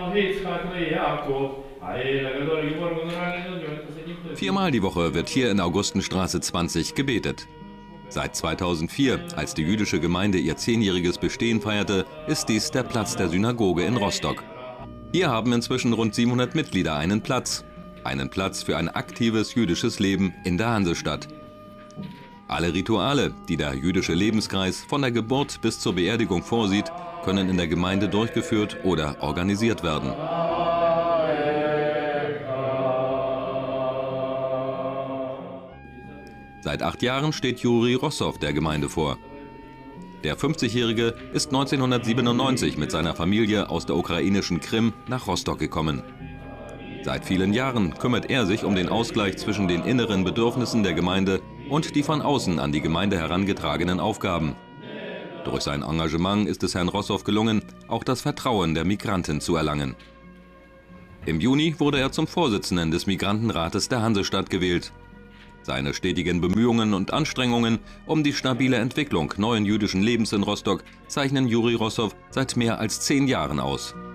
Viermal die Woche wird hier in Augustenstraße 20 gebetet. Seit 2004, als die jüdische Gemeinde ihr 10-jähriges Bestehen feierte, ist dies der Platz der Synagoge in Rostock. Hier haben inzwischen rund 700 Mitglieder einen Platz. Einen Platz für ein aktives jüdisches Leben in der Hansestadt. Alle Rituale, die der jüdische Lebenskreis von der Geburt bis zur Beerdigung vorsieht, können in der Gemeinde durchgeführt oder organisiert werden. Seit 8 Jahren steht Juri Rossow der Gemeinde vor. Der 50-Jährige ist 1997 mit seiner Familie aus der ukrainischen Krim nach Rostock gekommen. Seit vielen Jahren kümmert er sich um den Ausgleich zwischen den inneren Bedürfnissen der Gemeinde und die von außen an die Gemeinde herangetragenen Aufgaben. Durch sein Engagement ist es Herrn Rossow gelungen, auch das Vertrauen der Migranten zu erlangen. Im Juni wurde er zum Vorsitzenden des Migrantenrates der Hansestadt gewählt. Seine stetigen Bemühungen und Anstrengungen um die stabile Entwicklung neuen jüdischen Lebens in Rostock zeichnen Juri Rossow seit mehr als 10 Jahren aus.